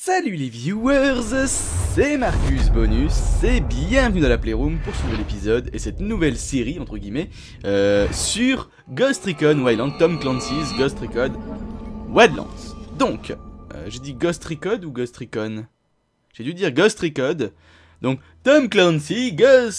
Salut les viewers, c'est Marcus Bonus et bienvenue dans la Playroom pour ce nouvel épisode et cette nouvelle série entre guillemets sur Ghost Recon Wildlands, Tom Clancy's Ghost Recon Wildlands. Donc, j'ai dit Ghost Recon ou Ghost Recon? J'ai dû dire Ghost Recon. Donc, Tom Clancy's,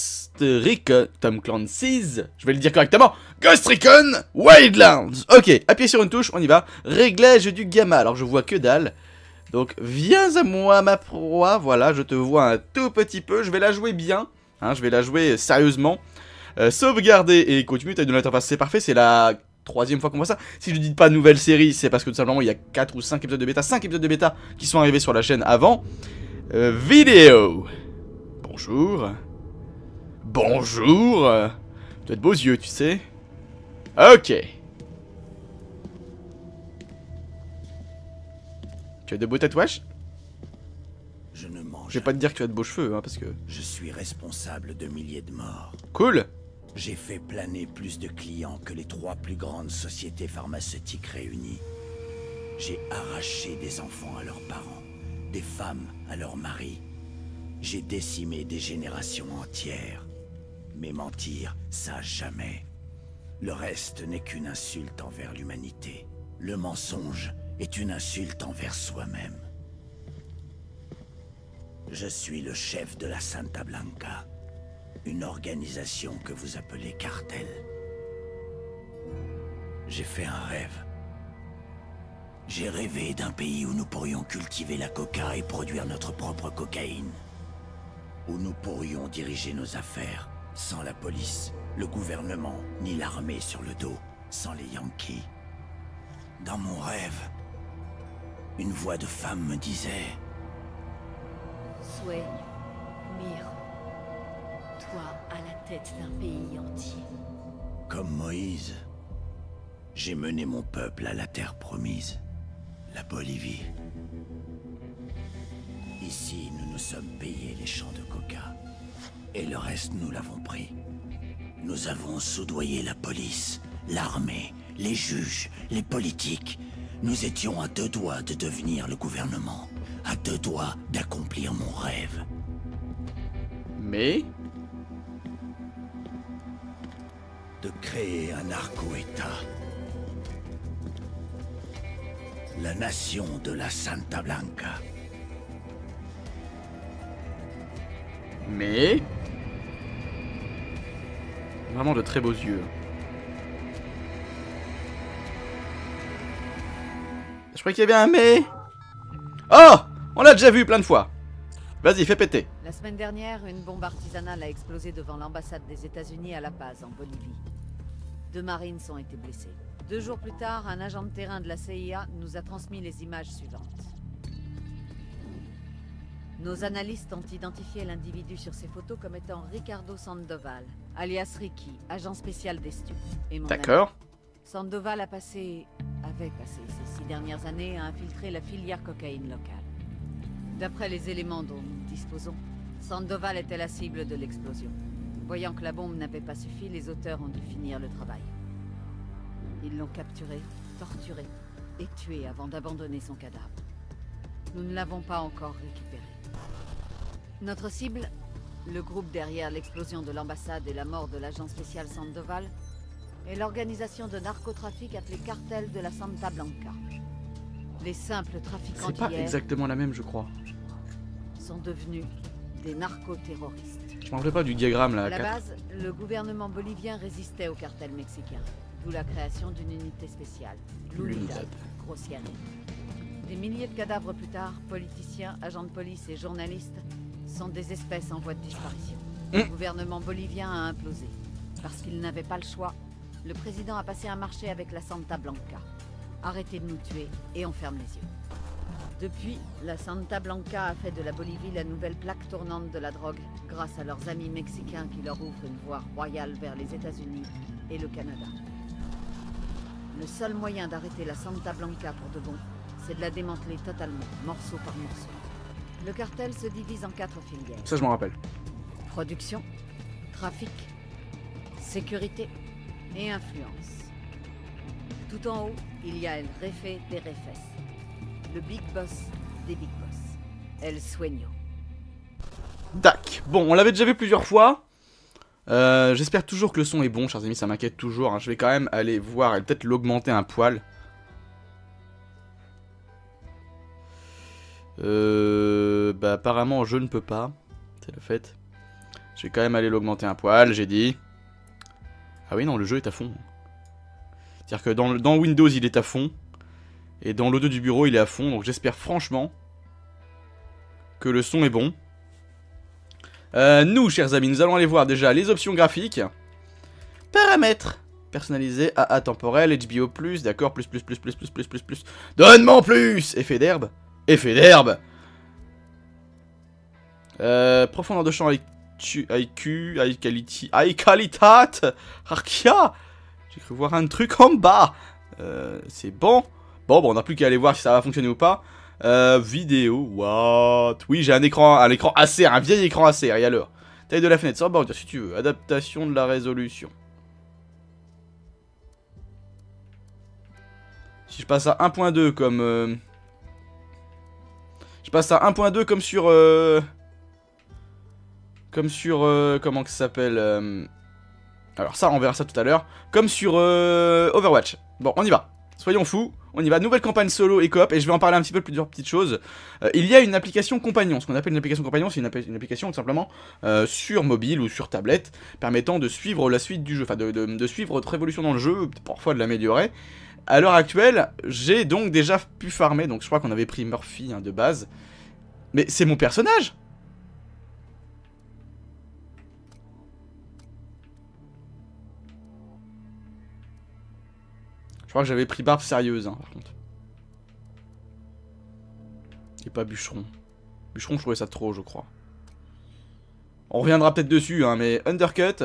je vais le dire correctement, Ghost Recon Wildlands. Ok, appuyez sur une touche, on y va. Réglage du gamma, alors je vois que dalle. Donc, viens à moi ma proie, voilà, je te vois un tout petit peu, je vais la jouer bien, hein, je vais la jouer sérieusement. Sauvegarder et continuer, taille de l'interface, c'est parfait, c'est la troisième fois qu'on voit ça. Si je dis pas nouvelle série, c'est parce que tout simplement il y a 4 ou 5 épisodes de bêta, 5 épisodes de bêta qui sont arrivés sur la chaîne avant. Vidéo. Bonjour. Bonjour. Tu as de beaux yeux, tu sais. Ok. Tu as de beaux tatouages? Je ne mange. Je vais pas te dire que tu as de beaux cheveux, hein, parce que... Je suis responsable de milliers de morts. Cool. J'ai fait planer plus de clients que les 3 plus grandes sociétés pharmaceutiques réunies. J'ai arraché des enfants à leurs parents, des femmes à leurs maris. J'ai décimé des générations entières. Mais mentir, ça jamais. Le reste n'est qu'une insulte envers l'humanité. Le mensonge est une insulte envers soi-même. Je suis le chef de la Santa Blanca, une organisation que vous appelez cartel. J'ai fait un rêve. J'ai rêvé d'un pays où nous pourrions cultiver la coca et produire notre propre cocaïne. Où nous pourrions diriger nos affaires sans la police, le gouvernement, ni l'armée sur le dos, sans les Yankees. Dans mon rêve, une voix de femme me disait... Sway, Mire, toi à la tête d'un pays entier. Comme Moïse, j'ai mené mon peuple à la terre promise, la Bolivie. Ici, nous nous sommes payés les champs de coca. Et le reste, nous l'avons pris. Nous avons soudoyé la police, l'armée, les juges, les politiques. Nous étions à 2 doigts de devenir le gouvernement. À 2 doigts d'accomplir mon rêve. Mais... de créer un narco-état. La nation de la Santa Blanca. Mais... vraiment de très beaux yeux. Je croyais qu'il y avait un mais... Oh! On l'a déjà vu plein de fois. Vas-y, fais péter. La semaine dernière, une bombe artisanale a explosé devant l'ambassade des États-Unis à La Paz, en Bolivie. 2 marines ont été blessés. 2 jours plus tard, un agent de terrain de la CIA nous a transmis les images suivantes. Nos analystes ont identifié l'individu sur ces photos comme étant Ricardo Sandoval, alias Ricky, agent spécial d'Estu. D'accord. Sandoval avait passé ces 6 dernières années à infiltrer la filière cocaïne locale. D'après les éléments dont nous disposons, Sandoval était la cible de l'explosion. Voyant que la bombe n'avait pas suffi, les auteurs ont dû finir le travail. Ils l'ont capturé, torturé et tué avant d'abandonner son cadavre. Nous ne l'avons pas encore récupéré. Notre cible, le groupe derrière l'explosion de l'ambassade et la mort de l'agent spécial Sandoval, est l'organisation de narcotrafic appelée Cartel de la Santa Blanca. Les simples trafiquants C'est pas d'hier exactement la même, je crois. sont devenus des narcoterroristes. Je m'en rappelle pas du diagramme là. À la base, le gouvernement bolivien résistait au cartel mexicain, d'où la création d'une unité spéciale, l'UNIDAD, grossière. Des milliers de cadavres plus tard, politiciens, agents de police et journalistes sont des espèces en voie de disparition. Le gouvernement bolivien a implosé. Parce qu'il n'avait pas le choix, le président a passé un marché avec la Santa Blanca. Arrêtez de nous tuer et on ferme les yeux. Depuis, la Santa Blanca a fait de la Bolivie la nouvelle plaque tournante de la drogue, grâce à leurs amis mexicains qui leur ouvrent une voie royale vers les États-Unis et le Canada. Le seul moyen d'arrêter la Santa Blanca pour de bon, c'est de la démanteler totalement, morceau par morceau. Le cartel se divise en 4 filières. Ça, je m'en rappelle. Production, trafic, sécurité et influence. Tout en haut, il y a El Jefe des Jefes, le big boss des big boss. El Sueño. Tac. Bon, on l'avait déjà vu plusieurs fois. J'espère toujours que le son est bon, chers amis, ça m'inquiète toujours. Hein. Je vais quand même aller voir et peut-être l'augmenter un poil. Bah apparemment je ne peux pas. C'est le fait. Je vais quand même aller l'augmenter un poil, j'ai dit. Ah oui non, le jeu est à fond. C'est-à-dire que dans Windows il est à fond. Et dans l'audio du bureau il est à fond. Donc j'espère franchement que le son est bon. Nous, chers amis, nous allons aller voir déjà les options graphiques. Paramètres. Personnalisé, AA temporel, HBO+, d'accord, plus. Donne-moi en plus. Effet d'herbe. Effet d'herbe. Profondeur de champ IQ, high qualitat. Arkia. J'ai cru voir un truc en bas. C'est bon. Bon, on n'a plus qu'à aller voir si ça va fonctionner ou pas. Vidéo, what? Oui, j'ai un écran AC, un vieil écran AC, et alors? Taille de la fenêtre, sans bordure si tu veux. Adaptation de la résolution. Si je passe à 1.2 comme... Je passe à 1.2 comme sur... comment que ça s'appelle Alors ça, on verra ça tout à l'heure. Comme sur Overwatch. Bon, on y va. Soyons fous. On y va, nouvelle campagne solo et coop, et je vais en parler un petit peu de plusieurs petites choses. Il y a une application compagnon, ce qu'on appelle une application compagnon, c'est une application tout simplement sur mobile ou sur tablette, permettant de suivre la suite du jeu, enfin de suivre votre évolution dans le jeu, parfois de l'améliorer. À l'heure actuelle, j'ai donc déjà pu farmer, donc je crois qu'on avait pris Murphy de base, mais c'est mon personnage. Je crois que j'avais pris Barbe sérieuse, hein, par contre. Et pas Bûcheron. Bûcheron, je trouvais ça trop, je crois. On reviendra peut-être dessus, hein, mais Undercut.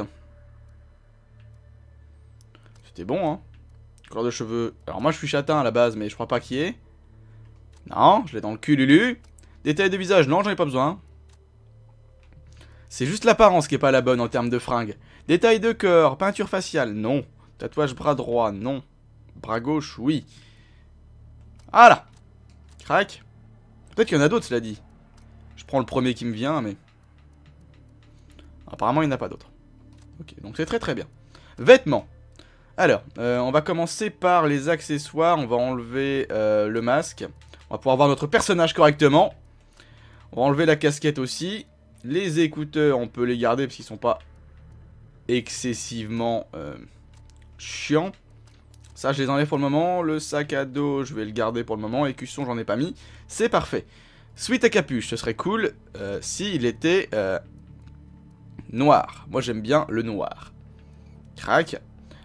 C'était bon, hein. Couleur de cheveux. Alors moi, je suis châtain à la base, mais je crois pas qu'il y ait. Non, je l'ai dans le cul, Lulu. Détail de visage, non, j'en ai pas besoin. C'est juste l'apparence qui est pas la bonne en termes de fringues. Détail de corps, peinture faciale, non. Tatouage bras droit, non. Bras gauche, oui. Voilà. Crac. Peut-être qu'il y en a d'autres, cela dit. Je prends le premier qui me vient, mais... Apparemment, il n'y en a pas d'autres. Ok, donc c'est très très bien. Vêtements. Alors, on va commencer par les accessoires. On va enlever le masque. On va pouvoir voir notre personnage correctement. On va enlever la casquette aussi. Les écouteurs, on peut les garder parce qu'ils sont pas excessivement chiants. Ça, je les enlève pour le moment. Le sac à dos, je vais le garder pour le moment. Écusson, j'en ai pas mis. C'est parfait. Sweat à capuche, ce serait cool s'il était noir. Moi, j'aime bien le noir. Crac.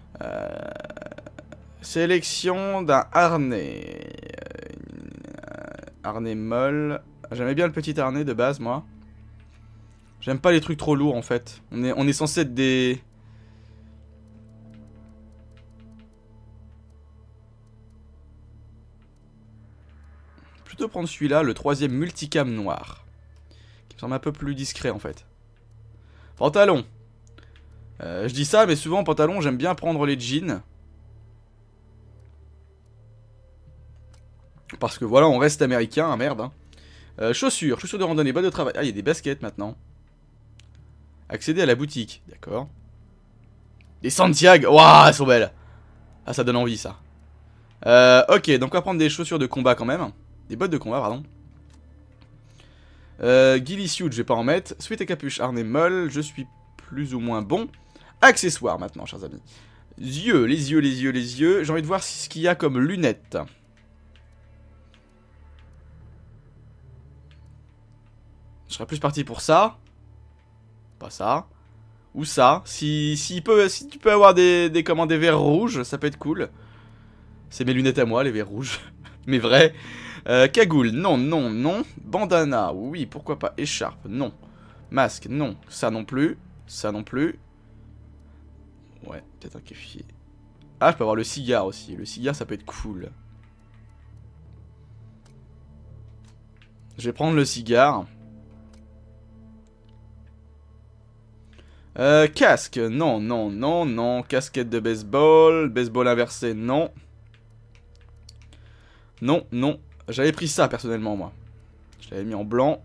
Sélection d'un harnais. Harnais molle. J'aimais bien le petit harnais de base, moi. J'aime pas les trucs trop lourds, en fait. On est censé être des... Plutôt prendre celui-là, le troisième multicam noir. Qui me semble un peu plus discret, en fait. Pantalon. Je dis ça, mais souvent, pantalon, j'aime bien prendre les jeans. Parce que voilà, on reste américain, hein, merde. Hein. Chaussures de randonnée, bas de travail. Ah, il y a des baskets maintenant. Accéder à la boutique, d'accord. Des Santiago, waouh, elles sont belles. Ah, ça donne envie, ça. Ok, donc on va prendre des chaussures de combat quand même. Des bottes de combat, pardon. Ghillie suit, je vais pas en mettre. Sweat et capuche, harnais molle, je suis plus ou moins bon. Accessoires maintenant, chers amis. Yeux, les yeux. J'ai envie de voir ce qu'il y a comme lunettes. Je serais plus parti pour ça. Pas ça. Ou ça. Si tu peux avoir des verres rouges, ça peut être cool. C'est mes lunettes à moi, les verres rouges. Mais vrai. Cagoule, non. Bandana, oui, pourquoi pas. Écharpe, non. Masque, non. Ça non plus. Ouais, peut-être un kéfier. Ah, je peux avoir le cigare aussi. Le cigare, ça peut être cool. Je vais prendre le cigare. Casque, non. Casquette de baseball. Baseball inversé, non. Non. J'avais pris ça, personnellement, moi. Je l'avais mis en blanc.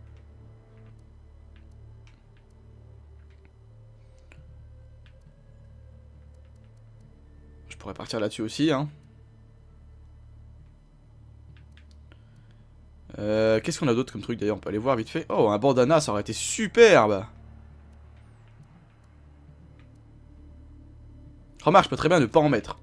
Je pourrais partir là-dessus aussi, hein. Qu'est-ce qu'on a d'autre comme truc d'ailleurs? On peut aller voir vite fait. Oh, un bandana, ça aurait été superbe. Remarque, je peux très bien ne pas en mettre.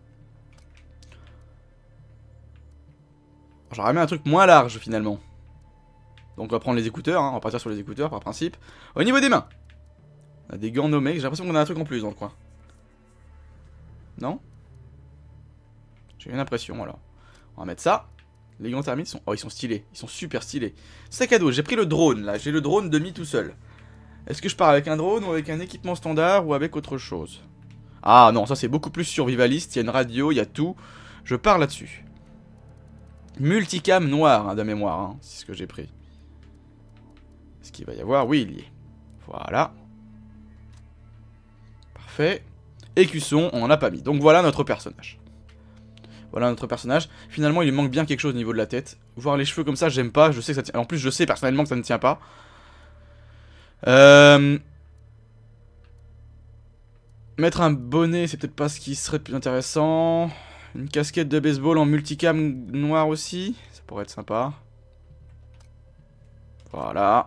J'aurais mis un truc moins large finalement. Donc on va prendre les écouteurs, hein. On va partir sur les écouteurs par principe. Au niveau des mains, on a des gants nommés. J'ai l'impression qu'on a un truc en plus dans le coin. Non? J'ai une impression alors. On va mettre ça. Les gants thermiques sont... Oh, ils sont stylés. Ils sont super stylés. Sac à dos, j'ai pris le drone là. J'ai le drone demi tout seul. Est-ce que je pars avec un drone ou avec un équipement standard ou avec autre chose? Ah non, ça c'est beaucoup plus survivaliste. Il y a une radio, il y a tout. Je pars là-dessus. Multicam noir, hein, de mémoire. Hein. C'est ce que j'ai pris. Est-ce qu'il va y avoir? Oui, il y est. Voilà. Parfait. Écusson, on n'en a pas mis. Donc voilà notre personnage. Voilà notre personnage. Finalement, il lui manque bien quelque chose au niveau de la tête. Voir les cheveux comme ça, j'aime pas. Je sais que ça tient. En plus, je sais personnellement que ça ne tient pas. Mettre un bonnet, c'est peut-être pas ce qui serait le plus intéressant. Une casquette de baseball en multicam noir aussi. Ça pourrait être sympa. Voilà.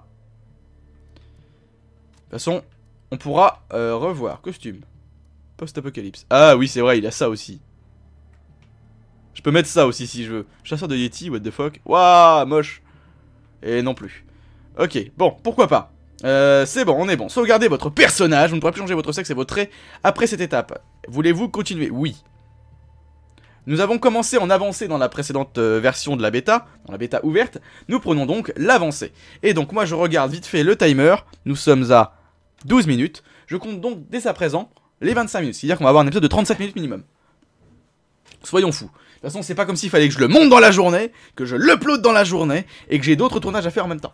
De toute façon, on pourra revoir. Costume. Post-apocalypse. Ah oui, c'est vrai, il a ça aussi. Je peux mettre ça aussi si je veux. Chasseur de Yeti, what the fuck. Waouh, moche. Et non plus. Ok, bon, pourquoi pas. C'est bon, on est bon. Sauvegardez votre personnage. Vous ne pourrez plus changer votre sexe et vos traits après cette étape. Voulez-vous continuer? Oui. Nous avons commencé en avancée dans la précédente version de la bêta, dans la bêta ouverte. Nous prenons donc l'avancée. Et donc moi je regarde vite fait le timer. Nous sommes à 12 minutes. Je compte donc dès à présent les 25 minutes. C'est-à-dire qu'on va avoir un épisode de 37 minutes minimum. Soyons fous. De toute façon, c'est pas comme s'il fallait que je le monte dans la journée, que je l'upload dans la journée, et que j'ai d'autres tournages à faire en même temps.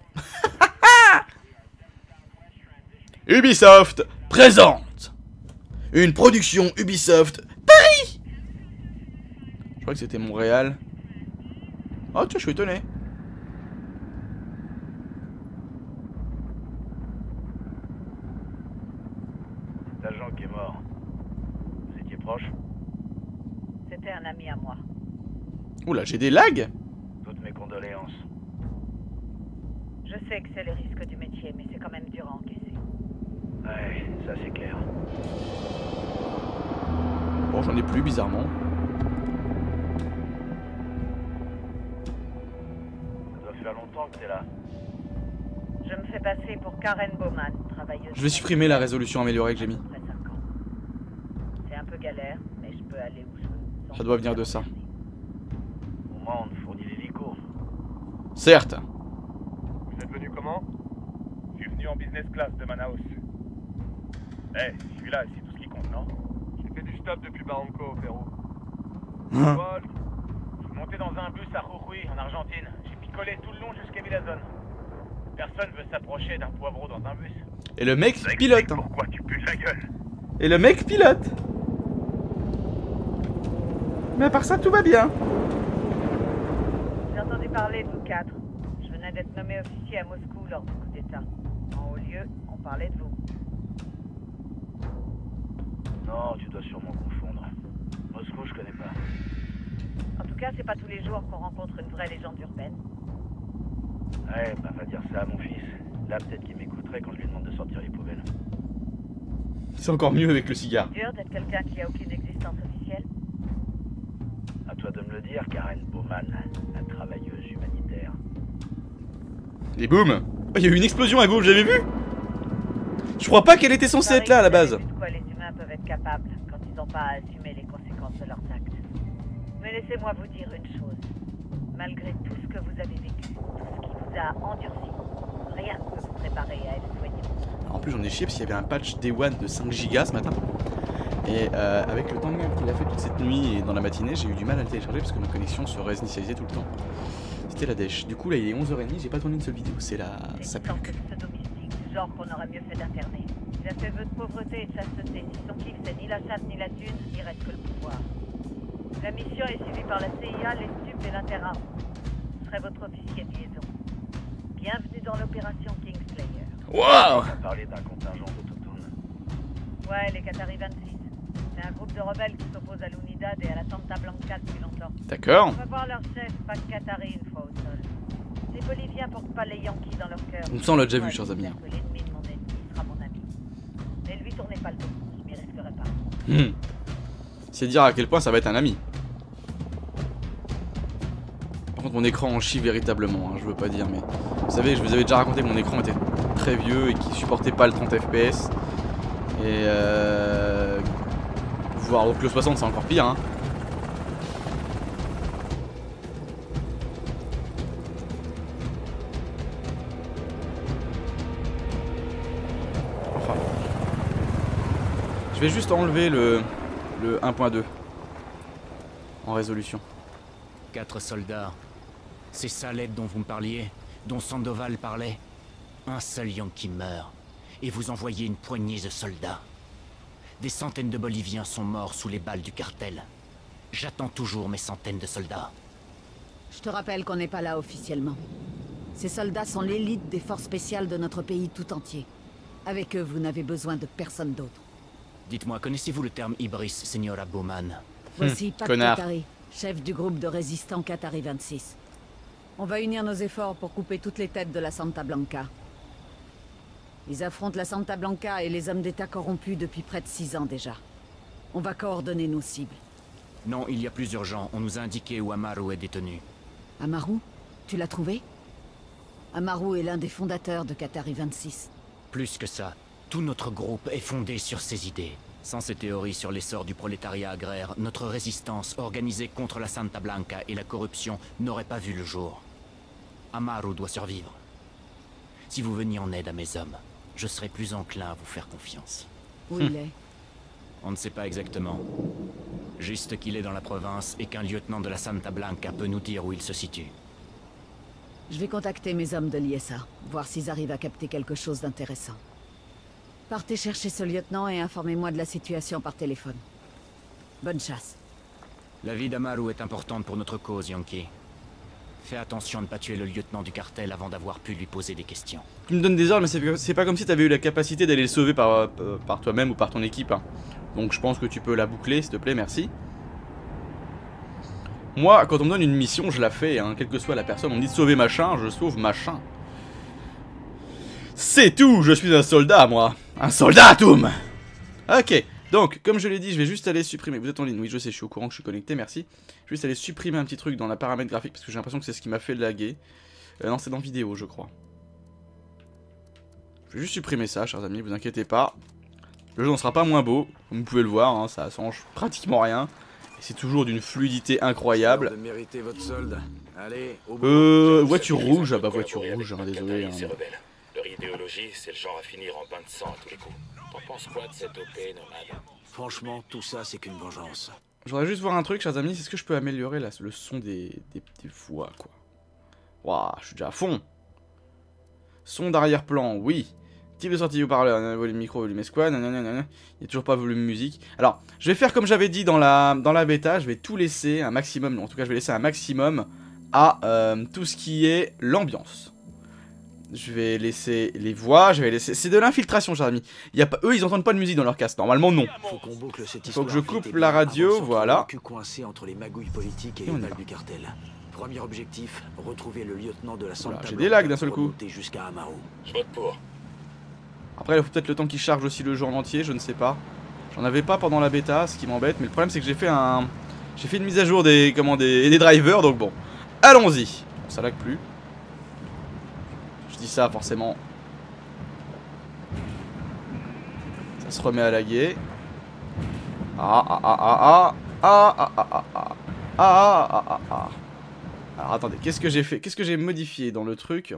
Ubisoft présente une production Ubisoft Paris. Je crois que c'était Montréal. Oh tiens, je suis étonné. Cet agent qui est mort, vous étiez proche? C'était un ami à moi. Oula, j'ai des lags. Toutes mes condoléances. Je sais que c'est le risque du métier, mais c'est quand même dur à encaisser. Ouais, ça c'est clair. Bon, j'en ai plus bizarrement. Ça doit faire longtemps que t'es là. Je me fais passer pour Karen Bowman, travailleuse... Je vais supprimer la résolution améliorée que j'ai mis. Après 5 ans. C'est un peu galère, mais je peux aller où je veux. Ça doit venir de ça. Au moins on te fournit l'hélico. Certes. Vous êtes venu comment? Je suis venu en business class de Manaus. Eh, je suis là, c'est tout ce qui compte, non? J'ai fait du stop depuis Barranco au Pérou. Vol. Je suis monté dans un bus à Jujuy, en Argentine. J'ai picolé tout le long jusqu'à Villazone. Personne veut s'approcher d'un poivreau dans un bus. Et le mec pilote. Hein. Pourquoi tu pues la gueule? Et le mec pilote. Mais à part ça, tout va bien. J'ai entendu parler de vous quatre. Je venais d'être nommé officier à Moscou lors du coup d'état. En haut lieu, on parlait de vous. Non, tu dois sûrement confondre. Moscou, je connais pas. En tout cas, c'est pas tous les jours qu'on rencontre une vraie légende urbaine. Ouais, bah va dire ça à mon fils. Là, peut-être qu'il m'écouterait quand je lui demande de sortir les poubelles. C'est encore mieux avec le cigare. Dur d'être quelqu'un qui a aucune existence officielle. À toi de me le dire, Karen Bowman, la travailleuse humanitaire. Et boum. Oh, il y a eu une explosion à gauche, j'avais vu. Je crois pas qu'elle était censée être là à la base. De quoi les humains peuvent être capables quand ils n'ont pas à assumer les conséquences de leurs actes. Mais laissez-moi vous dire une chose. Malgré tout ce que vous avez vécu, tout ce qui vous a endurci, rien ne peut vous préparer à être soigné. En plus, j'en ai chié parce qu'il y avait un patch Day One de 5 Go ce matin. Et avec le temps de merde qu'il a fait toute cette nuit et dans la matinée, j'ai eu du mal à le télécharger parce que ma connexion se réinitialisait tout le temps. C'était la dèche. Du coup, là, il est 11h30, j'ai pas tourné une seule vidéo. C'est la. Ça pue. C'est une pseudo-mystique du genre qu'on aurait mieux fait d'interner. Il a fait vœu de pauvreté et de chasteté. Si son kiff c'est ni la chatte ni la thune, il reste que le pouvoir. La mission est suivie par la CIA, les stupes et l'interarme. Je serai votre officier de liaison. Bienvenue dans l'opération Kingslayer. Waouh! On parlait d'un contingent autochtone. Ouais, les Qataris 26. C'est un groupe de rebelles qui s'oppose à l'Unidad et à la Santa Blanca depuis longtemps. D'accord. On va voir leur chef, pas Qatari, une fois au sol. Les Boliviens portent pas les Yankees dans leur cœur. Donc ça on l'a déjà vu, Ouais, chers amis. j'espère que l'ennemi de mon ennemi sera mon ami. Mais lui, tournez pas le dos, je m'y risquerai pas. C'est dire à quel point ça va être un ami. Par contre mon écran en chie véritablement, hein, je veux pas dire, mais vous savez, je vous avais déjà raconté que mon écran était très vieux et qu'il supportait pas le 30 fps. Et voire donc le 60 c'est encore pire, hein. Enfin, je vais juste enlever le 1.2 en résolution. 4 soldats. C'est ça l'aide dont vous me parliez, dont Sandoval parlait. Un seul Yankee meurt, et vous envoyez une poignée de soldats. Des centaines de Boliviens sont morts sous les balles du cartel. J'attends toujours mes centaines de soldats. Je te rappelle qu'on n'est pas là officiellement. Ces soldats sont l'élite des forces spéciales de notre pays tout entier. Avec eux, vous n'avez besoin de personne d'autre. Dites-moi, connaissez-vous le terme Ibris, Señora Bowman? Voici Pat connard. Qatari, chef du groupe de résistants Qatari 26. On va unir nos efforts pour couper toutes les têtes de la Santa Blanca. Ils affrontent la Santa Blanca et les hommes d'État corrompus depuis près de 6 ans déjà. On va coordonner nos cibles. Non, il y a plus urgent. On nous a indiqué où Amaru est détenu. Amaru, tu l'as trouvé? Amaru est l'un des fondateurs de Qatari 26. Plus que ça, tout notre groupe est fondé sur ces idées. Sans ces théories sur l'essor du prolétariat agraire, notre résistance organisée contre la Santa Blanca et la corruption n'aurait pas vu le jour. Amaru doit survivre. Si vous veniez en aide à mes hommes, je serais plus enclin à vous faire confiance. Où il est? On ne sait pas exactement. Juste qu'il est dans la province et qu'un lieutenant de la Santa Blanca peut nous dire où il se situe. Je vais contacter mes hommes de l'ISA, voir s'ils arrivent à capter quelque chose d'intéressant. Partez chercher ce lieutenant et informez-moi de la situation par téléphone. Bonne chasse. La vie d'Amaru est importante pour notre cause, Yankee. Fais attention à ne pas tuer le lieutenant du cartel avant d'avoir pu lui poser des questions. Tu me donnes des ordres, mais c'est pas comme si tu avais eu la capacité d'aller le sauver par toi-même ou par ton équipe, hein. Donc je pense que tu peux la boucler, s'il te plaît, merci. Moi, quand on me donne une mission, je la fais, hein, quelle que soit la personne. On me dit de sauver machin, je sauve machin. C'est tout, je suis un soldat, moi. Un soldat, Toum. Ok, donc, comme je l'ai dit, je vais juste aller supprimer. Vous êtes en ligne, oui, je sais, je suis au courant que je suis connecté, merci. Je vais juste aller supprimer un petit truc dans la paramètre graphique, parce que j'ai l'impression que c'est ce qui m'a fait laguer. Non, c'est dans vidéo, je crois. Je vais juste supprimer ça, chers amis, vous inquiétez pas. Le jeu n'en sera pas moins beau, comme vous pouvez le voir, hein, ça change pratiquement rien. Et c'est toujours d'une fluidité incroyable. Voiture rouge, ah bah voiture rouge, hein, désolé. Hein. Leur idéologie, c'est le genre à finir en bain de sang à tous les coups. T'en penses quoi de cette OP, nomade? Franchement, tout ça, c'est qu'une vengeance. Je voudrais juste voir un truc, chers amis, est-ce que je peux améliorer là, le son des voix, quoi. Waouh, je suis déjà à fond. Son d'arrière-plan, oui. Type de sortie haut-parleur, volume micro, volume esquad, il n'y a toujours pas volume musique. Alors, je vais faire comme j'avais dit dans la bêta, je vais tout laisser un maximum, en tout cas je vais laisser un maximum à tout ce qui est l'ambiance. Je vais laisser les voix, je vais laisser... C'est de l'infiltration, chers amis. Y a pas... Eux, ils entendent pas de musique dans leur casque, normalement non. Faut que je coupe la radio, voilà. Coincé entre les magouilles politiques et les balles du cartel. Premier objectif, retrouver le lieutenant de la Santa Blanca. J'ai des lags d'un seul coup. Jusqu'à Amaru. Je vote pour. Après, il faut peut-être le temps qu'il charge aussi le jeu en entier, je ne sais pas. J'en avais pas pendant la bêta, ce qui m'embête. Mais le problème, c'est que j'ai fait une mise à jour des drivers, donc bon. Allons-y. Bon, ça lag plus. Je dis ça, forcément. Ça se remet à laguer. Alors, attendez, qu'est-ce que j'ai fait? Qu'est-ce que j'ai modifié dans le truc?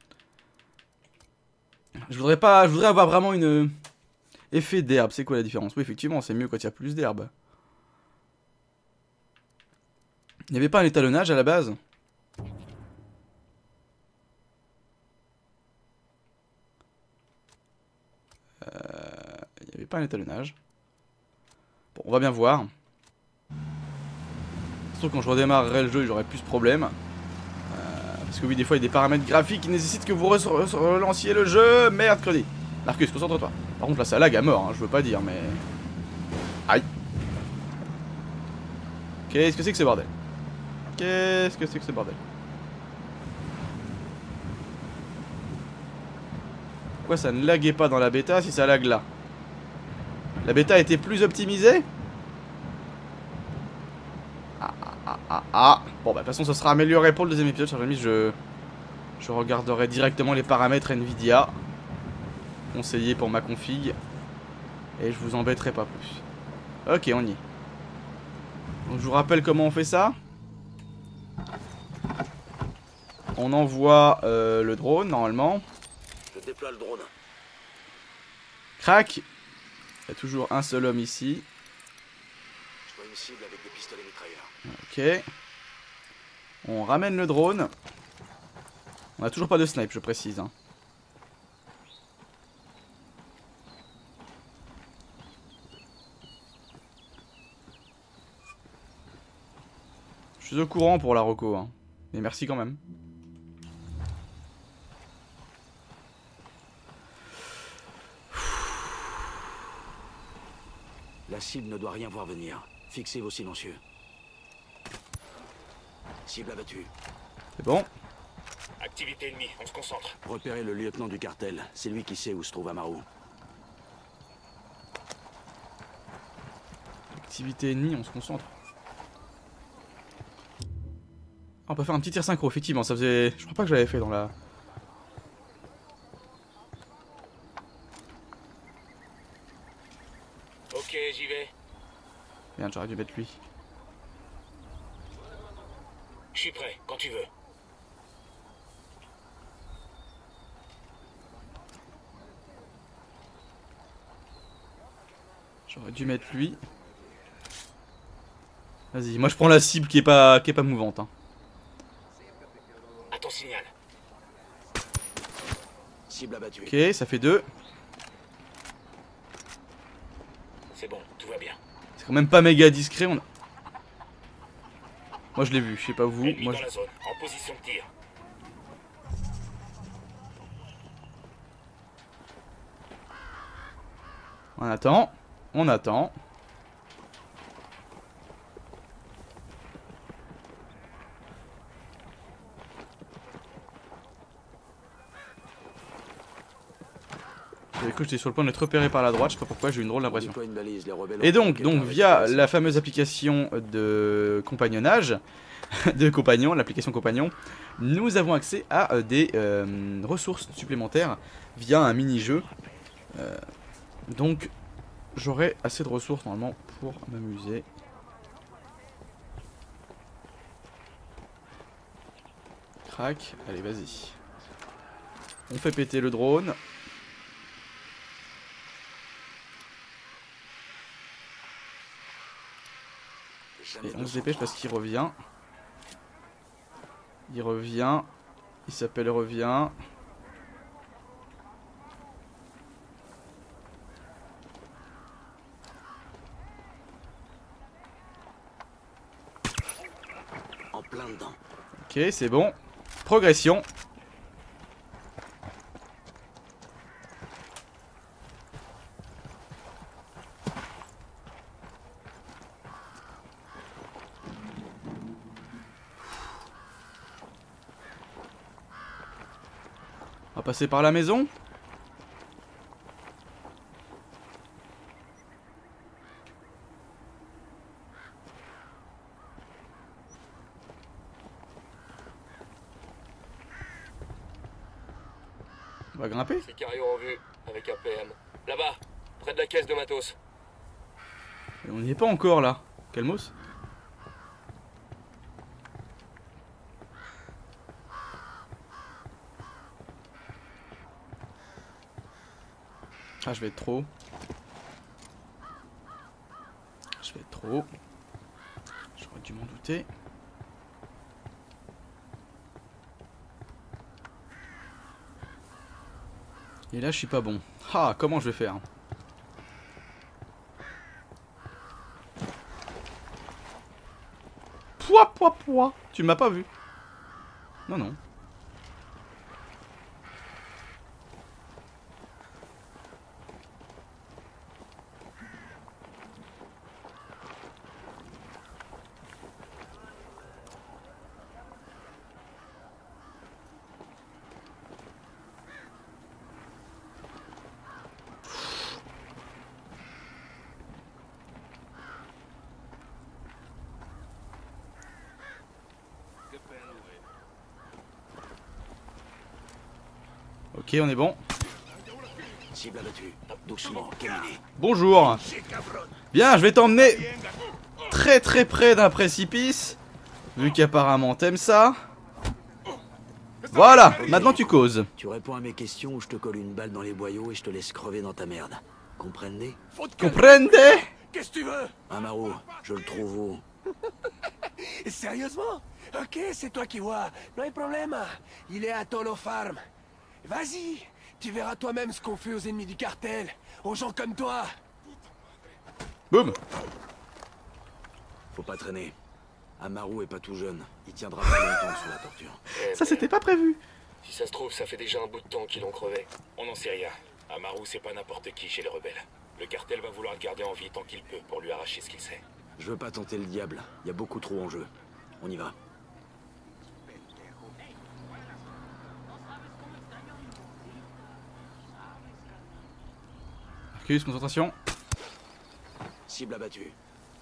Je voudrais avoir vraiment une effet d'herbe. C'est quoi la différence? Oui, effectivement, c'est mieux quand il y a plus d'herbe. Il n'y avait pas un étalonnage à la base? Il n'y avait pas un étalonnage. Bon, on va bien voir. Surtout quand je redémarrerai le jeu, j'aurai plus de problèmes. Parce Parce que oui, des fois, il y a des paramètres graphiques qui nécessitent que vous relanciez le jeu. Merde, Cruddy. Marcus, concentre-toi. Par contre, là, ça lag à mort, hein, je veux pas dire, mais... Aïe. Qu'est-ce que c'est que ce bordel? Qu'est-ce que c'est que ce bordel? Pourquoi ça ne laguait pas dans la bêta si ça lag là? La bêta était plus optimisée? Bon bah de toute façon ça sera amélioré pour le deuxième épisode, chers amis. Je regarderai directement les paramètres Nvidia conseillés pour ma config. Et je vous embêterai pas plus. Ok, on y est. Donc je vous rappelle comment on fait ça. On envoie le drone normalement. Je déploie le drone. Crac. Il y a toujours un seul homme ici. Je vois une cible avec des pistolets mitrailleurs. Ok. On ramène le drone. On a toujours pas de snipe, je précise. Hein. Je suis au courant pour la reco. Hein. Mais merci quand même. La cible ne doit rien voir venir. Fixez vos silencieux. Cible abattue. C'est bon. Activité ennemie, on se concentre. Repérez le lieutenant du cartel. C'est lui qui sait où se trouve Amaru. Activité ennemie, on se concentre. Ah, on peut faire un petit tir synchro, effectivement. Ça faisait. Je crois pas que je l'avais fait dans la. Ok, j'y vais. Merde, j'aurais dû mettre lui. Je suis prêt, quand tu veux. J'aurais dû mettre lui. Vas-y, moi je prends la cible qui est pas mouvante. Hein. À ton signal. Cible abattue. Ok, ça fait 2. C'est bon, tout va bien. C'est quand même pas méga discret. On a... Moi je l'ai vu, je sais pas vous. Ennemi Moi, dans la zone, en position de tir. On attend. On attend. J'avais cru que j'étais sur le point d'être repéré par la droite, je sais pas pourquoi, j'ai eu une drôle d'impression. Et donc via la fameuse application de compagnonnage, de compagnon, l'application compagnon, nous avons accès à des ressources supplémentaires via un mini-jeu. Donc j'aurai assez de ressources normalement pour m'amuser. Crac, allez vas-y. On fait péter le drone. Et on se dépêche parce qu'il revient. Il revient. Il s'appelle revient. En plein dedans. Ok, c'est bon. Progression. On va passer par la maison. On va grimper. Sicario en vue, avec APM. Là-bas, près de la caisse de matos. Et on n'y est pas encore là. Calmos. Ah, je vais être trop. Je vais être trop. J'aurais dû m'en douter. Et là, je suis pas bon. Ah, comment je vais faire? Pouah, pouah, pouah. Tu m'as pas vu? Non, non. Ok, on est bon. Cible abattue. Doucement, caminé. Bonjour. Bien, je vais t'emmener très très près d'un précipice. Vu qu'apparemment t'aimes ça. Voilà, maintenant tu causes. Tu réponds à mes questions ou je te colle une balle dans les boyaux et je te laisse crever dans ta merde. Comprenez? Comprende? Qu'est-ce que tu veux? Amaru, je le trouve où? Sérieusement? Ok, c'est toi qui vois. No hay problema. Il est à Tolo Farm. Vas-y, tu verras toi-même ce qu'on fait aux ennemis du cartel, aux gens comme toi. Boum. Faut pas traîner. Amaru est pas tout jeune. Il tiendra pas longtemps sous la torture. Ça c'était pas prévu. Si ça se trouve, ça fait déjà un bout de temps qu'ils l'ont crevé. On n'en sait rien. Amaru, c'est pas n'importe qui chez les rebelles. Le cartel va vouloir le garder en vie tant qu'il peut pour lui arracher ce qu'il sait. Je veux pas tenter le diable. Il y a beaucoup trop en jeu. On y va. Arcus, concentration. Cible abattue.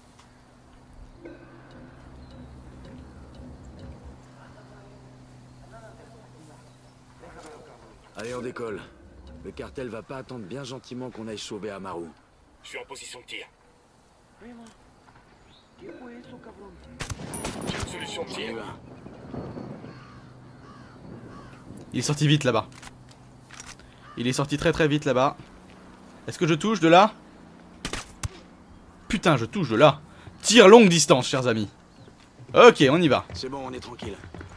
Allez, on décolle. Le cartel va pas attendre bien gentiment qu'on aille sauver Amaru. Je suis en position de tir. J'ai une solution de On y tir. va. Il est sorti vite là-bas. Il est sorti très très vite là-bas. Est-ce que je touche de là? Putain, je touche de là. Tir longue distance, chers amis. Ok, on y va. C'est bon, on est tranquille.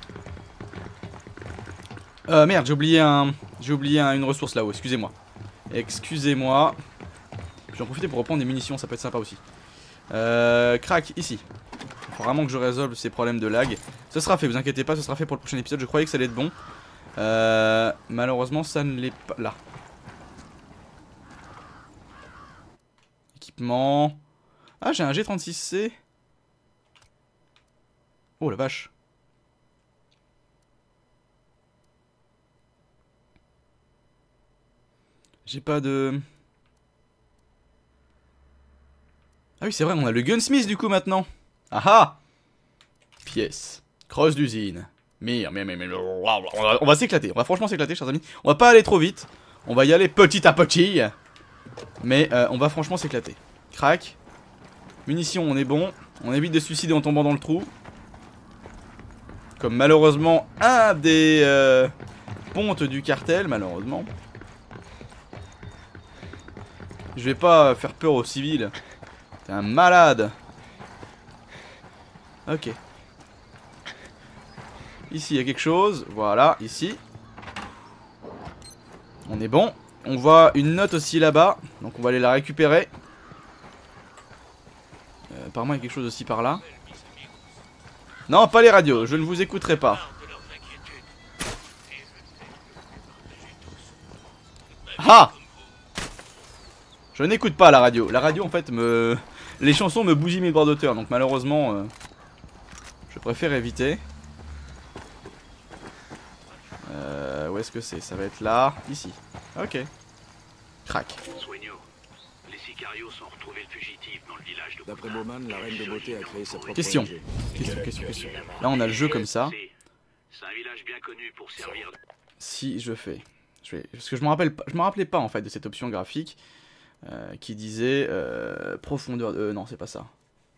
Merde, j'ai oublié une ressource là-haut, excusez-moi. Excusez-moi. Je vais en profiter pour reprendre des munitions, ça peut être sympa aussi. Crac, ici. Il faut vraiment que je résolve ces problèmes de lag. Ce sera fait, vous inquiétez pas, ce sera fait pour le prochain épisode. Je croyais que ça allait être bon. Malheureusement, ça ne l'est pas. Là. Équipement. Ah, j'ai un G36C. Oh la vache. J'ai pas de... Ah oui, c'est vrai, on a le Gunsmith du coup maintenant. Ah ah. Pièce. Crosse d'usine. Mire. On va s'éclater. On va franchement s'éclater, chers amis. On va pas aller trop vite. On va y aller petit à petit. Mais on va franchement s'éclater. Crac. Munitions, on est bon. On évite de se suicider en tombant dans le trou. Comme malheureusement un des pontes du cartel, malheureusement. Je vais pas faire peur aux civils. T'es un malade. Ok. Ici, il y a quelque chose. Voilà, ici. On est bon. On voit une note aussi là-bas. Donc on va aller la récupérer. Apparemment, il y a quelque chose aussi par là. Non, pas les radios. Je ne vous écouterai pas. Ah! Je n'écoute pas la radio. La radio, en fait, les chansons me bousillent mes droits d'auteur. Donc malheureusement, je préfère éviter. Où est-ce que c'est? Ça va être là. Ici. Ok. Crac. Les sicarios ont retrouvé le fugitif dans le village de... D'après Bowman, la reine de beauté a créé sa propre Question. ONG. Question. Là, on a le jeu comme ça. C'est un village bien connu pour servir... Si je fais... Parce que je me rappelais pas, en fait, de cette option graphique. Qui disait profondeur de... non, c'est pas ça.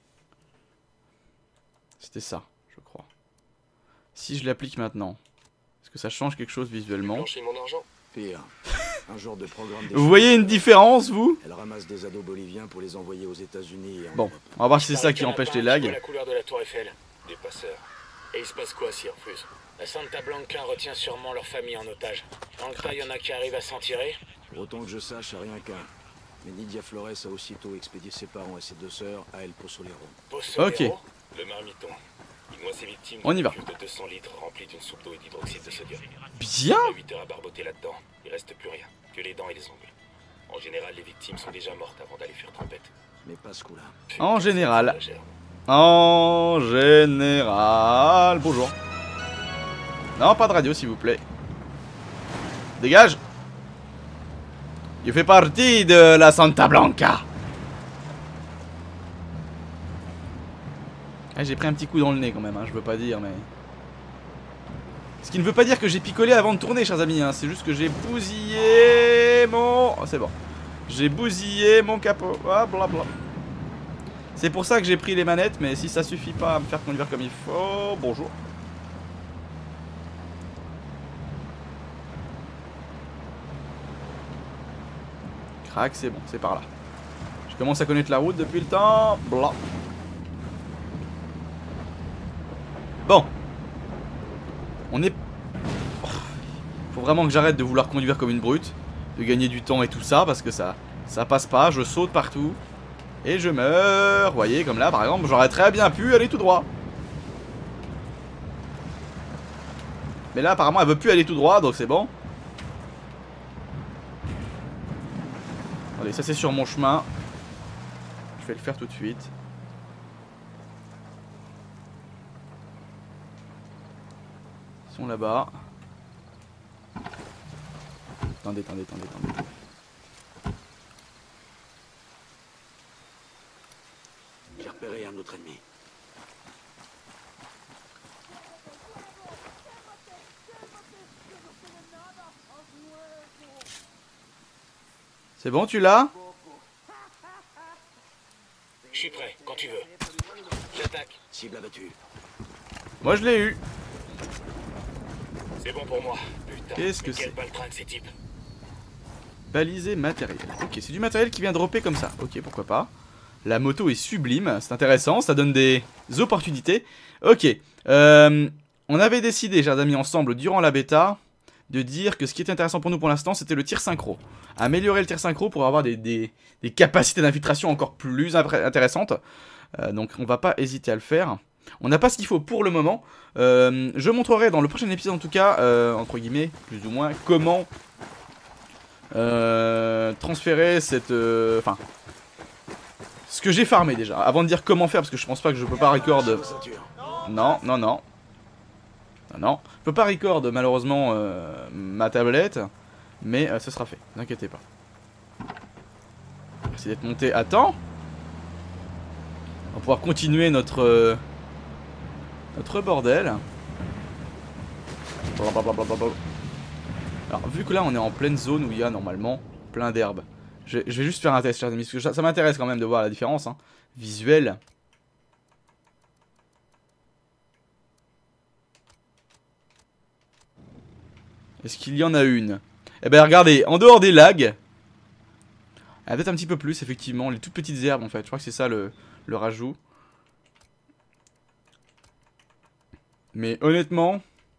C'était ça, je crois. Si je l'applique maintenant, est-ce que ça change quelque chose visuellement? Blanchis mon argent. Pire. Un genre de programme Vous voyez une différence, vous? Elle ramasse des ados boliviens pour les envoyer aux États-Unis et en Bon, Europe. on va voir si c'est ça qui empêche les Je vois lags. la couleur de la tour Eiffel. Des passeurs. Et il se passe quoi s'ils refusent? La Santa Blanca retient sûrement leur famille en otage. Dans le tas, il y en a qui arrivent à s'en tirer. Autant que je sache, rien qu'un. Mais Nidia Flores a aussitôt expédié ses parents et ses deux sœurs à El Pozzolero. Ok. Le marmiton. Il noie ses victimes On y va. de 200 litres remplis d'une soupe d'eau et d'hydroxyde de sodium. Bien. Il a 8 heures à barboter là-dedans. Il reste plus rien. Que les dents et les ongles. En général, les victimes sont déjà mortes avant d'aller faire trompette. Mais pas ce coup-là. En général. En général. Bonjour. Non, pas de radio, s'il vous plaît. Dégage. Il fait partie de la Santa Blanca. Ah, j'ai pris un petit coup dans le nez quand même, hein, je veux pas dire, mais... Ce qui ne veut pas dire que j'ai picolé avant de tourner, chers amis, hein. C'est juste que j'ai bousillé mon... Oh, c'est bon. J'ai bousillé mon capot. Ah, blabla. C'est pour ça que j'ai pris les manettes, mais si ça suffit pas à me faire conduire comme il faut... Bonjour. Crac, c'est bon, c'est par là. Je commence à connaître la route depuis le temps. Blah. Bon. On est... Faut vraiment que j'arrête de vouloir conduire comme une brute. De gagner du temps et tout ça, parce que ça passe pas. Je saute partout. Et je meurs. Vous voyez, comme là, par exemple, j'aurais très bien pu aller tout droit. Mais là, apparemment, elle veut plus aller tout droit, donc c'est bon. Allez, ça c'est sur mon chemin. Je vais le faire tout de suite. Ils sont là-bas. Attendez. J'ai repéré un autre ennemi. C'est bon, tu l'as? Je suis prêt, quand tu veux. J'attaque. Cible abattue. Moi je l'ai eu. C'est bon pour moi. Putain, Qu'est-ce que mais c'est? quel baltringue ces types. Balisé matériel. Ok, c'est du matériel qui vient dropper comme ça. Ok, pourquoi pas. La moto est sublime, c'est intéressant, ça donne des opportunités. Ok, on avait décidé, chers amis, ensemble, durant la bêta, de dire que ce qui était intéressant pour nous pour l'instant, c'était le tir synchro. Améliorer le tir synchro pour avoir des capacités d'infiltration encore plus intéressantes. Donc on va pas hésiter à le faire. On n'a pas ce qu'il faut pour le moment. Je montrerai dans le prochain épisode en tout cas, entre guillemets, plus ou moins, comment transférer cette... Enfin... ce que j'ai farmé déjà, avant de dire comment faire, parce que je pense pas que je peux pas record... Non. Je peux pas record malheureusement ma tablette, mais ce sera fait, n'inquiétez pas. Merci d'être monté à temps. On va pouvoir continuer notre bordel. Alors vu que là on est en pleine zone où il y a normalement plein d'herbes, je vais juste faire un test, chers amis, parce que ça m'intéresse quand même de voir la différence visuelle. Est-ce qu'il y en a une? Eh ben regardez, en dehors des lags, elle a peut-être un petit peu plus, effectivement, les toutes petites herbes en fait, je crois que c'est ça le rajout. Mais honnêtement...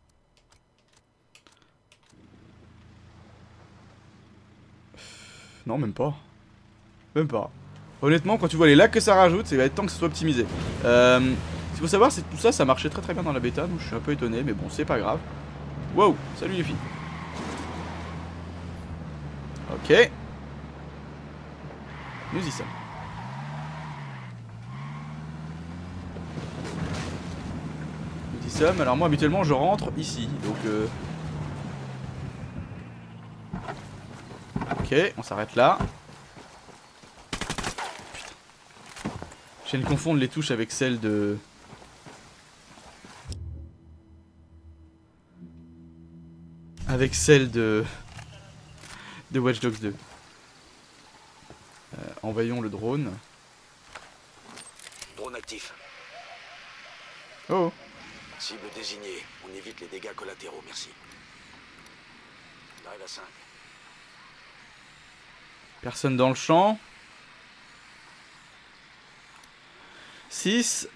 Non, même pas. Même pas. Honnêtement, quand tu vois les lags que ça rajoute, c'est temps que ça soit optimisé. Ce qu'il faut savoir, c'est que tout ça, ça marchait très bien dans la bêta, donc je suis un peu étonné, mais bon, c'est pas grave. Wow, salut les filles. Ok. Nous y sommes. Nous y sommes. Alors moi, habituellement, je rentre ici, donc... Ok, on s'arrête là. Putain. Je viens de confondre les touches avec celles de... avec celle de Watch Dogs 2. Envoyons le drone. Drone actif. Oh. Cible désignée. On évite les dégâts collatéraux, merci. J'arrive à 5. Personne dans le champ. 6.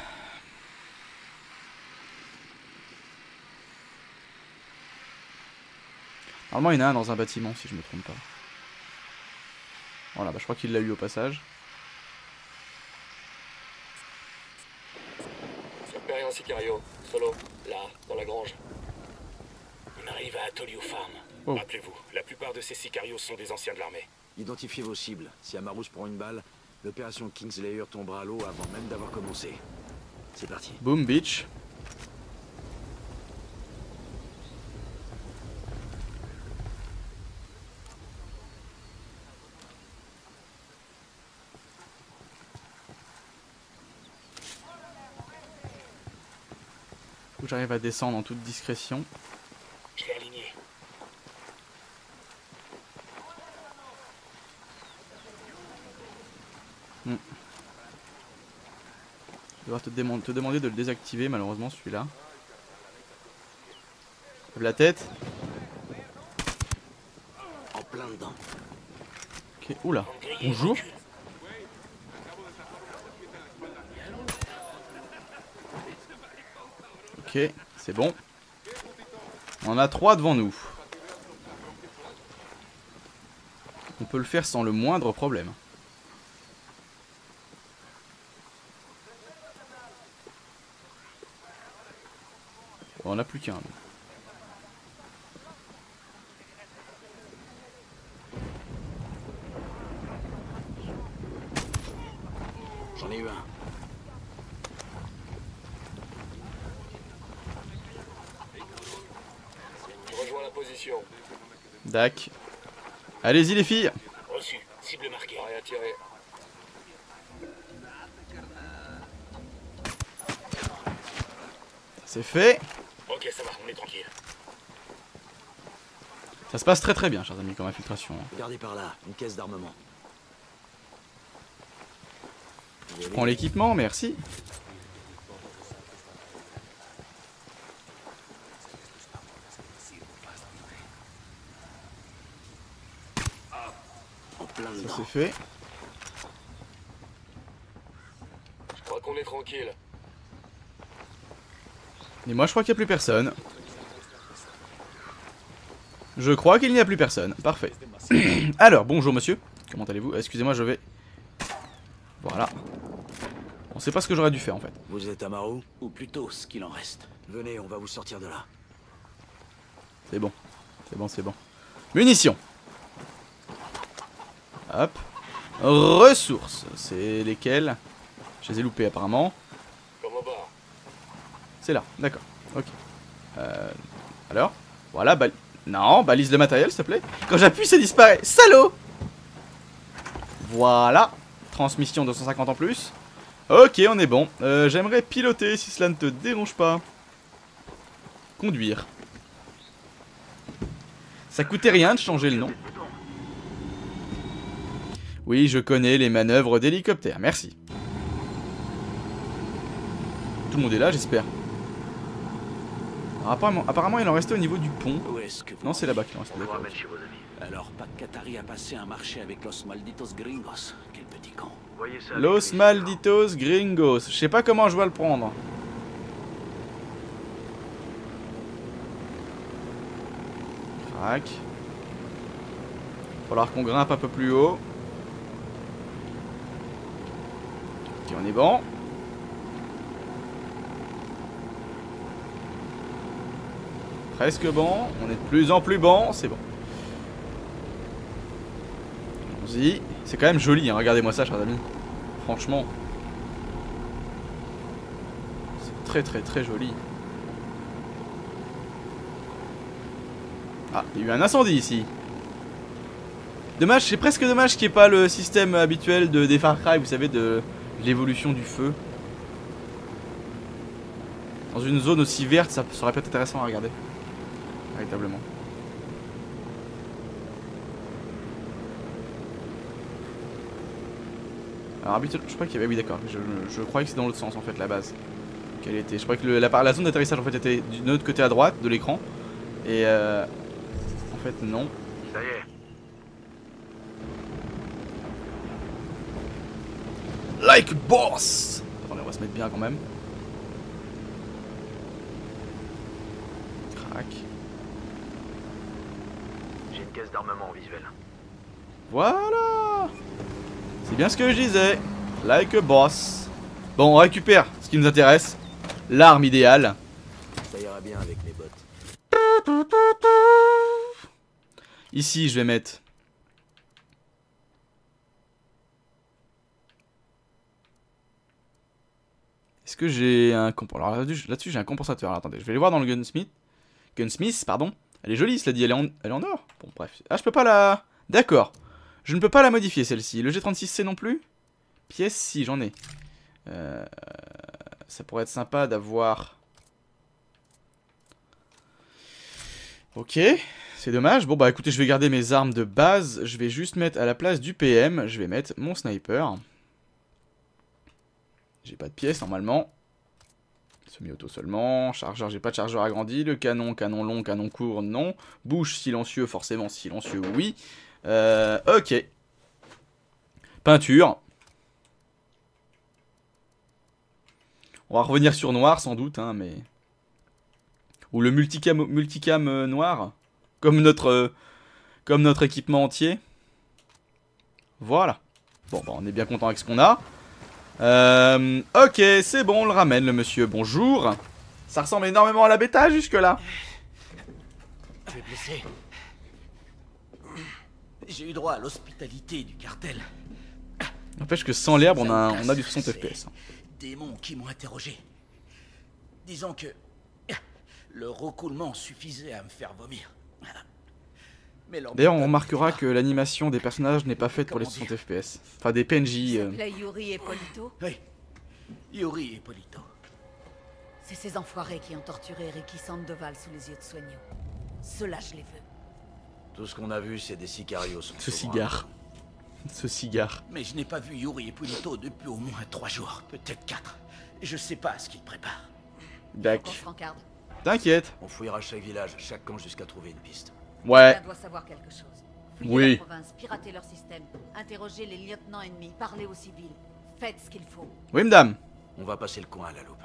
Normalement, il y en a un dans un bâtiment, si je me trompe pas. Voilà, bah, je crois qu'il l'a eu au passage. Repéré un Sicario, solo, là, dans la grange. On arrive à Atolio Farm. Oh. Rappelez-vous, la plupart de ces Sicarios sont des anciens de l'armée. Identifiez vos cibles. Si Amarus prend une balle, l'opération Kingslayer tombera à l'eau avant même d'avoir commencé. C'est parti. Boom, bitch. que j'arrive à descendre en toute discrétion. Je l'ai aligné. Je vais devoir te demander de le désactiver, malheureusement, celui-là. Lève la tête. En plein dedans. Ok, oula. Bonjour. Ok, c'est bon. On en a 3 devant nous. On peut le faire sans le moindre problème. Bon, on n'a plus qu'un. J'en ai eu un. Rejoins la position. Dac. Allez-y les filles. Reçu. Cible marquée. Rien à tirer. C'est fait. Ok, ça va, on est tranquille. Ça se passe très très bien, chers amis, comme infiltration. Regardez par là, une caisse d'armement. Je prends l'équipement, merci. En plein Ça dedans. c'est fait. Je crois qu'on est tranquille. Et moi je crois qu'il n'y a plus personne. Je crois qu'il n'y a plus personne. Parfait. Alors, bonjour monsieur. Comment allez-vous? Excusez-moi, je vais... Voilà. On sait pas ce que j'aurais dû faire en fait. Vous êtes à Marou? Ou plutôt ce qu'il en reste. Venez, on va vous sortir de là. C'est bon. C'est bon, c'est bon. Munitions. Hop. Ressources. C'est lesquelles? Je les ai loupées apparemment. Comme au bar. C'est là, d'accord. Ok. Alors? Voilà, non, balise le matériel, s'il te plaît. Quand j'appuie, ça disparaît. Salaud! Voilà. Transmission 250 en plus. Ok, on est bon. J'aimerais piloter, si cela ne te dérange pas. Conduire. Ça coûtait rien de changer le nom. Oui, je connais les manœuvres d'hélicoptère. Merci. Tout le monde est là, j'espère. Apparemment, il en restait au niveau du pont. Où est-ce que vous... Non, c'est là-bas qu'il en restait. On vous D'accord. ramène chez vos amis. Alors, Pac Katari a passé un marché avec Los Malditos Gringos. Quel petit camp. Voyez ça avec Los lui, Malditos Gringos. Je sais pas comment je vais le prendre. Crac. Falloir qu'on grimpe un peu plus haut. Ok, on est bon. Presque bon. On est de plus en plus bon. C'est bon. Allons-y. C'est quand même joli, hein. Regardez-moi ça, chers amis. Franchement. C'est très très très joli. Ah, il y a eu un incendie ici. Dommage, c'est presque dommage qu'il n'y ait pas le système habituel des Far Cry, vous savez, de l'évolution du feu. Dans une zone aussi verte, ça serait peut-être intéressant à regarder. Véritablement. Alors habituellement, je crois qu'il y avait... Oui d'accord, je croyais que c'est dans l'autre sens en fait, la base. Qu'elle était. Je croyais que la zone d'atterrissage en fait était d'un autre côté à droite de l'écran. Et en fait non. Ça y est. Like boss. Attendez, on va se mettre bien quand même. Crac. J'ai une caisse d'armement visuel. Voilà. C'est bien ce que je disais. Like a boss. Bon, on récupère ce qui nous intéresse. L'arme idéale. Ça ira bien avec mes bottes. Ici, je vais mettre... Est-ce que j'ai un... Alors là-dessus, j'ai un compensateur. Alors, attendez, je vais aller voir dans le Gunsmith. Gunsmith, pardon. Elle est jolie, cela dit. Elle est en or. Bon, bref. Ah, je peux pas la... D'accord. Je ne peux pas la modifier, celle-ci. Le G36C non plus. Pièce, si, j'en ai. Ça pourrait être sympa d'avoir... Ok, c'est dommage. Bon bah écoutez, je vais garder mes armes de base. Je vais juste mettre à la place du PM, je vais mettre mon sniper. J'ai pas de pièces normalement. Semi-auto seulement. Chargeur, j'ai pas de chargeur agrandi. Le canon, canon long, canon court, non. Bouche, silencieux, forcément silencieux, oui. Ok. Peinture. On va revenir sur noir sans doute, hein, mais... Ou le multicam noir. Comme notre équipement entier. Voilà. Bon, bah, on est bien content avec ce qu'on a. Ok, c'est bon, on le ramène, le monsieur. Bonjour. Ça ressemble énormément à la bêta jusque-là. Tu es blessé. J'ai eu droit à l'hospitalité du cartel. N'empêche que sans l'herbe, on a du 60 FPS. Démons qui m'ont interrogé. Disons que le recoulement suffisait à me faire vomir. D'ailleurs, on remarquera que l'animation des personnages n'est pas faite pour les 60 FPS. Enfin, des PNJ. Yuri et Polito. Oui, Yuri et Polito. C'est ces enfoirés qui ont torturé Ricky Sandoval sous les yeux de Sueño. Ceux-là, je les veux. Tout ce qu'on a vu, c'est des sicarios. Ce cigare. Ce cigare. Mais je n'ai pas vu Yuri et Polito depuis au moins 3 jours, peut-être 4. Je sais pas ce qu'ils préparent. D'accord. T'inquiète. On fouillera chaque village, chaque camp jusqu'à trouver une piste. Ouais. On doit savoir quelque chose. Oui. La province, pirater leur système, interroger les lieutenants ennemis, parler aux civils. Faites ce qu'il faut. Oui, madame. On va passer le coin à la loupe.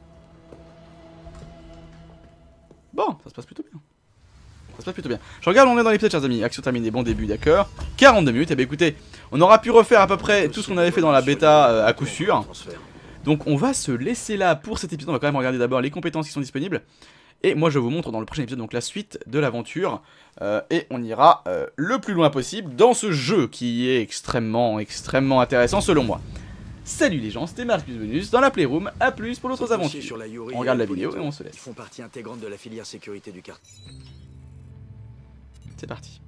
Bon, ça se passe plutôt bien. Ça se passe plutôt bien. Je regarde, on est dans l'épisode, chers amis. Action terminée, bon début, d'accord. 42 minutes, et bien écoutez, on aura pu refaire à peu près tout ce qu'on avait fait dans la bêta à coup sûr. Donc on va se laisser là pour cet épisode. On va quand même regarder d'abord les compétences qui sont disponibles. Et moi je vous montre dans le prochain épisode donc la suite de l'aventure. Et on ira le plus loin possible dans ce jeu qui est extrêmement intéressant selon moi. Salut les gens, c'était Marcus Venus dans la Playroom. A plus pour d'autres aventures. On regarde la vidéo et on se laisse. Ils font partie intégrante de la filière sécurité du cartel. C'est parti.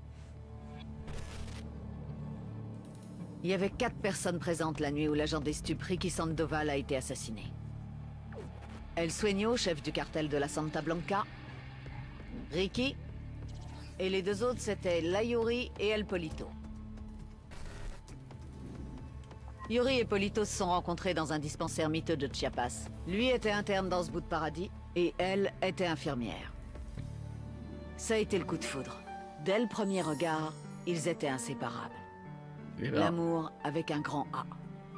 Il y avait 4 personnes présentes la nuit où l'agent des stupes Ricky Sandoval a été assassiné. El Sueño, chef du cartel de la Santa Blanca, Ricky, et les 2 autres c'était la Yuri et El Polito. Yuri et Polito se sont rencontrés dans un dispensaire miteux de Chiapas. Lui était interne dans ce bout de paradis, et elle était infirmière. Ça a été le coup de foudre. Dès le premier regard, ils étaient inséparables. L'amour avec un grand A.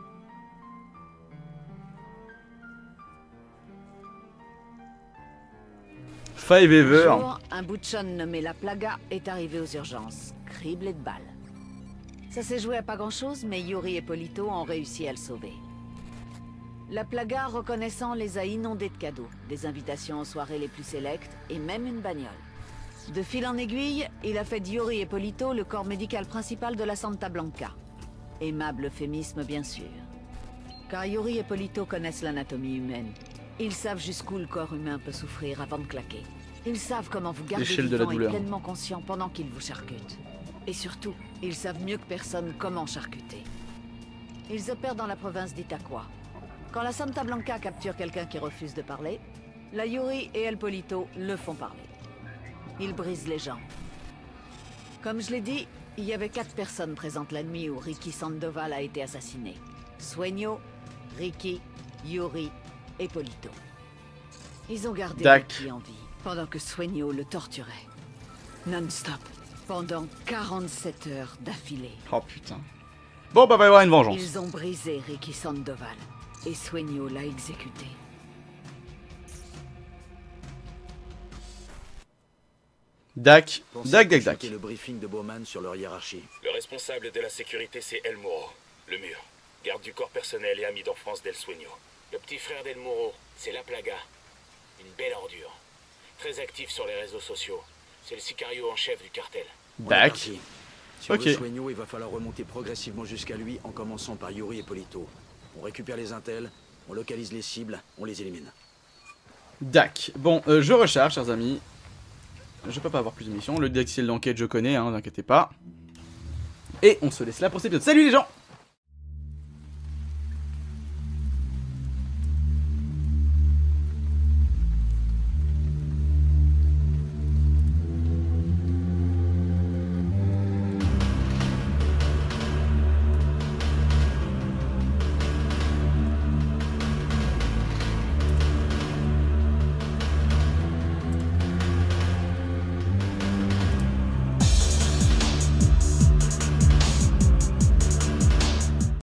Five Ever. Un jour, un butchon nommé La Plaga est arrivé aux urgences, criblé de balles. Ça s'est joué à pas grand-chose, mais Yuri et Polito ont réussi à le sauver. La Plaga, reconnaissant, les a inondés de cadeaux, des invitations aux soirées les plus sélectes et même une bagnole. De fil en aiguille, il a fait de Yuri et Polito le corps médical principal de la Santa Blanca. Aimable euphémisme, bien sûr. Car Yuri et Polito connaissent l'anatomie humaine. Ils savent jusqu'où le corps humain peut souffrir avant de claquer. Ils savent comment vous garder vivant et pleinement conscient pendant qu'ils vous charcutent. Et surtout, ils savent mieux que personne comment charcuter. Ils opèrent dans la province d'Itaqua. Quand la Santa Blanca capture quelqu'un qui refuse de parler, la Yuri et El Polito le font parler. Ils brisent les jambes. Comme je l'ai dit, il y avait 4 personnes présentes la nuit où Ricky Sandoval a été assassiné. Sueño, Ricky, Yuri et Polito. Ils ont gardé Ricky en vie, pendant que Sueño le torturait. Non-stop, pendant 47 heures d'affilée. Oh putain. Bon bah va y avoir une vengeance. Ils ont brisé Ricky Sandoval, et Sueño l'a exécuté. Dac. Le briefing de Bowman sur leur hiérarchie. Le responsable de la sécurité, c'est El Muro, le mur. Garde du corps personnel et ami d'enfance d'El Sueño. Le petit frère d'El Muro, c'est La Plaga. Une belle ordure. Très actif sur les réseaux sociaux. C'est le sicario en chef du cartel. Dac. Si on veut Sueño, il va falloir remonter progressivement jusqu'à lui en commençant par Yuri et Polito. On récupère les intels, on localise les cibles, on les élimine. Dac. Bon, je recharge, chers amis. Je peux pas avoir plus de missions. Le logiciel d'enquête, je connais, hein, n'inquiétez pas. Et on se laisse là pour cet épisode. Salut les gens!